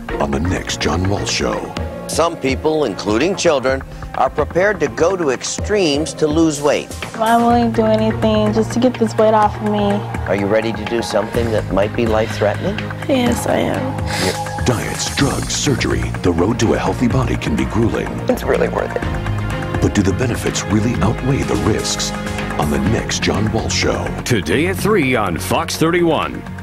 on the next John Walsh Show. Some people, including children, are prepared to go to extremes to lose weight. I'm willing to do anything just to get this weight off of me. Are you ready to do something that might be life-threatening? Yes, I am. Diets, drugs, surgery, the road to a healthy body can be grueling. It's really worth it. But do the benefits really outweigh the risks? On the next John Walsh Show. Today at 3 on Fox 31.